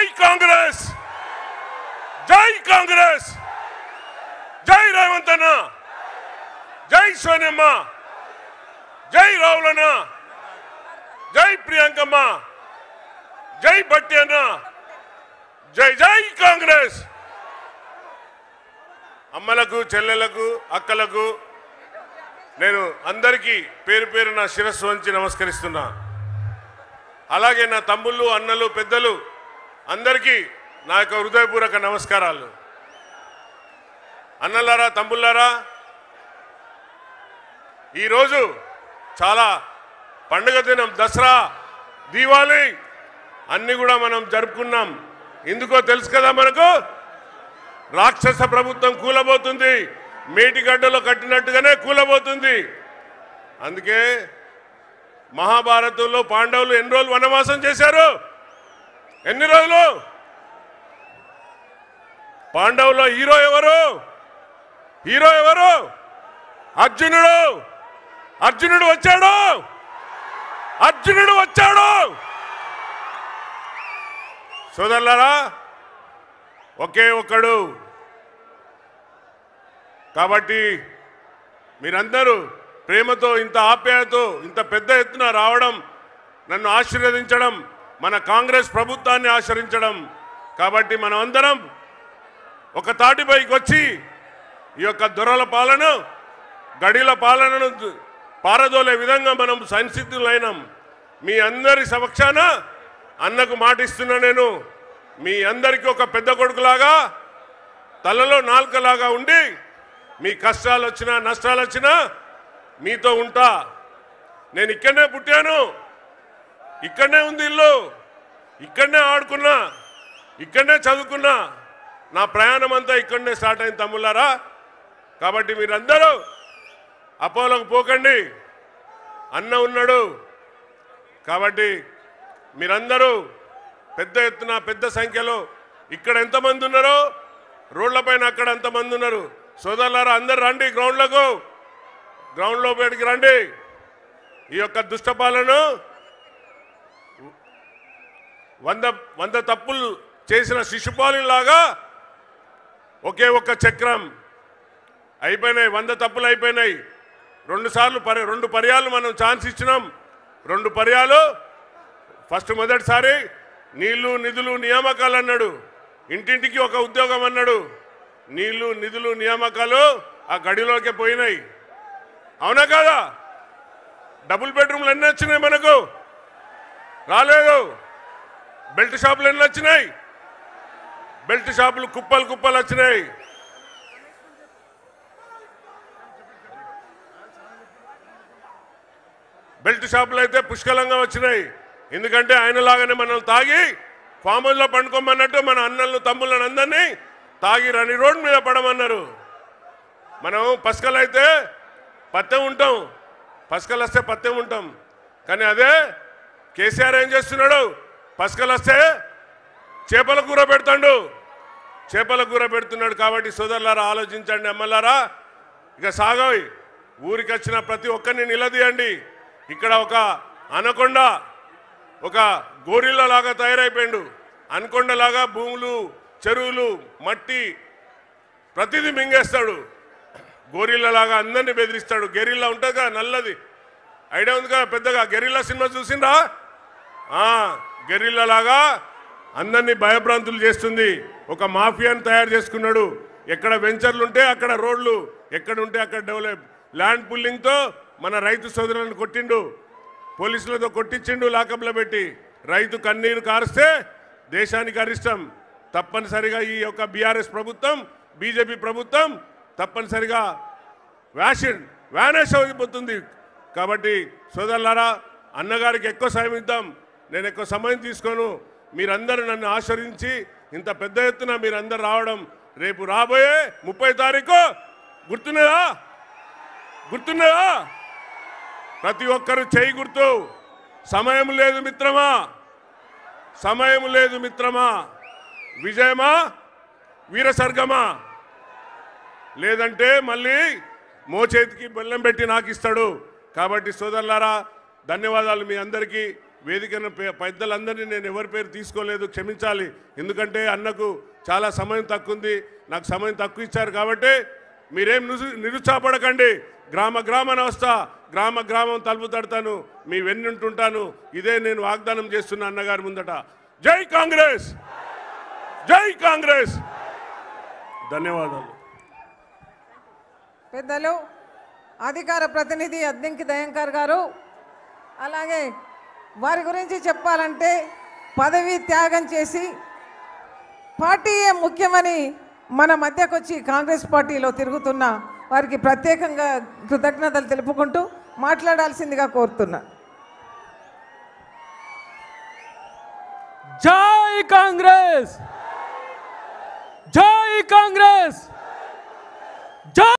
జై కాంగ్రెస్, జై కాంగ్రెస్, జై రేవంత్ అన్న, జై సోనియమ్మ, జై రావులన్న, జై ప్రియాంకమ్మ, జై భట్టి అన్న, జై జై కాంగ్రెస్. అమ్మలకు, చెల్లెలకు, అక్కలకు నేను అందరికీ పేరు పేరు నా శిరస్సు వంచి నమస్కరిస్తున్నా. అలాగే నా తమ్ముళ్ళు, అన్నలు, పెద్దలు అందరికీ నా యొక్క హృదయపూర్వక నమస్కారాలు. అన్నలారా, తమ్ముళ్ళారా, ఈరోజు చాలా పండుగ దినం. దసరా, దీవాలి అన్నీ కూడా మనం జరుపుకున్నాం. ఎందుకో తెలుసు కదా, మనకు రాక్షస ప్రభుత్వం కూలబోతుంది, మేటిగడ్డలో కట్టినట్టుగానే కూలబోతుంది. అందుకే మహాభారతంలో పాండవులు ఎన్ని రోజులు వనవాసం చేశారు? ఎన్ని రోజులు? పాండవులో హీరో ఎవరు? హీరో ఎవరు? అర్జునుడు. అర్జునుడు వచ్చాడు, అర్జునుడు వచ్చాడు. సోదరులారా, ఒకే ఒక్కడు. కాబట్టి మీరందరూ ప్రేమతో, ఇంత ఆప్యాయతో, ఇంత పెద్ద ఎత్తున రావడం, నన్ను ఆశీర్వదించడం, మన కాంగ్రెస్ ప్రభుత్వాన్ని ఆశీర్వదించడం. కాబట్టి మనం అందరం ఒక తాటిపైకి వచ్చి ఈ యొక్క దొరల పాలన, గడిల పాలనను పారదోలే విధంగా మనం సంసిద్ధులైనాం. మీ అందరి సమక్షాన అన్నకు మాటిస్తున్నా, నేను మీ అందరికీ ఒక పెద్ద కొడుకులాగా, తలలో నాలుకలాగా ఉండి, మీ కష్టాలు వచ్చినా నష్టాలు వచ్చినా మీతో ఉంటా. నేను ఇక్కడనే పుట్టాను, ఇక్కడనే ఉంది ఇల్లు, ఇక్కడనే ఆడుకున్నా, ఇక్కడనే చదువుకున్నా. నా ప్రయాణం అంతా ఇక్కడనే స్టార్ట్ అయింది తమ్ముళ్ళారా. కాబట్టి మీరందరూ అపోలోకి పోకండి, అన్న ఉన్నాడు. కాబట్టి మీరందరూ పెద్ద ఎత్తున, పెద్ద సంఖ్యలో ఇక్కడ ఎంతమంది ఉన్నారో రోడ్లపైన అక్కడ ఎంతమంది ఉన్నారు. సోదరులారా, అందరు రండి గ్రౌండ్లకు, గ్రౌండ్లో బయటికి రండి. ఈ యొక్క దుష్టపాలను, 100 తప్పులు చేసిన శిశుపాలులాగా ఒకే ఒక్క చక్రం అయిపోయినాయి. 100 తప్పులు అయిపోయినాయి. 2 పర్యాలు మనం ఛాన్స్ ఇచ్చినాం. 2 పర్యాలు. ఫస్ట్ మొదటిసారి నీళ్లు, నిధులు, నియామకాలు అన్నాడు. ఇంటింటికి ఒక ఉద్యోగం అన్నాడు. నీళ్లు, నిధులు, నియామకాలు ఆ గడిలోకే పోయినాయి. అవునా కాదా? డబుల్ బెడ్రూమ్లు ఎన్ని వచ్చినాయి మనకు? రాలేదు. బెల్ట్ షాపులు ఎన్ని వచ్చినాయి? బెల్ట్ షాపులు కుప్పలు కుప్పలు వచ్చినాయి. బెల్ట్ షాపులు అయితే పుష్కలంగా వచ్చినాయి. ఎందుకంటే ఆయనలాగానే మనం తాగి ఫామ్ హౌస్లో పండుకోమన్నట్టు మన అన్నలను, తమ్ముళ్ళని అందరినీ తాగి రని రోడ్ మీద పడమన్నారు. మనం పసకలు అయితే పత్తెం ఉంటాం, పసకలు వస్తే పత్తెం ఉంటాం. కానీ అదే కేసీఆర్ ఏం చేస్తున్నాడు? పసకలు వస్తే చేపల కూర పెడతాడు, చేపల కూర పెడుతున్నాడు. కాబట్టి సోదరులారా, ఆలోచించండి. అమ్మలారా, ఇక సాగవి. ఊరికి వచ్చిన ప్రతి ఒక్కరిని నిలదీయండి. ఇక్కడ ఒక అనకొండ, ఒక గోరిల్లా లాగా తయారైపోయాడు. అనకొండలాగా భూములు, చెరువులు, మట్టి ప్రతిదీ మింగేస్తాడు. గోరిల్లాగా అందరినీ బెదిరిస్తాడు. గెరిల్లా ఉంటుంది కదా, నల్లది ఐడియా ఉంది కదా పెద్దగా. గెరిల్లా సినిమా చూసిందా? గెరిల్లాగా అందరినీ భయభ్రాంతులు చేస్తుంది. ఒక మాఫియాని తయారు చేసుకున్నాడు. ఎక్కడ వెంచర్లు ఉంటే అక్కడ రోడ్లు, ఎక్కడ ఉంటే అక్కడ డెవలప్. ల్యాండ్ పుల్లింగ్తో మన రైతు సోదరులను కొట్టిండు, పోలీసులతో కొట్టించిండు, లాకప్లో పెట్టి. రైతు కన్నీరు కారిస్తే దేశానికి అరిష్టం. తప్పనిసరిగా ఈ యొక్క బీఆర్ఎస్ ప్రభుత్వం, బీజేపీ ప్రభుత్వం తప్పనిసరిగా వ్యానేష్ అయిపోతుంది. కాబట్టి సోదరులారా, అన్నగారికి ఎక్కువ సమయం ఇద్దాం. నేను ఎక్కువ సమయం తీసుకోను. మీరందరూ నన్ను ఆశీర్వదించి ఇంత పెద్ద ఎత్తున మీరందరూ రావడం, రేపు రాబోయే 30 తారీఖు గుర్తున్నదా? గుర్తున్నదా? ప్రతి ఒక్కరు చేయి గుర్తు. సమయం లేదు మిత్రమా, సమయం లేదు మిత్రమా. విజయమా, వీరసర్గమా, లేదంటే మళ్ళీ మోచేతికి బెల్లం పెట్టి నాకు ఇస్తాడు. కాబట్టి సోదరులారా, ధన్యవాదాలు మీ అందరికీ. వేదికన పెద్దలందరినీ నేను ఎవరి పేరు తీసుకోలేదు, క్షమించాలి. ఎందుకంటే అన్నకు చాలా సమయం తక్కువ ఉంది, నాకు సమయం తక్కువ ఇచ్చారు. కాబట్టి మీరేం నిరుత్సాహపడకండి. గ్రామ గ్రామాన వస్తా, గ్రామ గ్రామం తలుపు తడతాను, మీ వెన్నుంటుంటాను. ఇదే నేను వాగ్దానం చేస్తున్నా అన్నగారి ముందట. జై కాంగ్రెస్, జై కాంగ్రెస్. ధన్యవాదాలు. పెద్దలు అధికార ప్రతినిధి అద్దంకి దయంకర్ గారు, అలాగే వారి గురించి చెప్పాలంటే పదవి త్యాగం చేసి పార్టీయే ముఖ్యమని మన మధ్యకు వచ్చి కాంగ్రెస్ పార్టీలో తిరుగుతున్న వారికి ప్రత్యేకంగా కృతజ్ఞతలు తెలుపుకుంటూ మాట్లాడాల్సిందిగా కోరుతున్నా. జై కాంగ్రెస్, జై కాంగ్రెస్.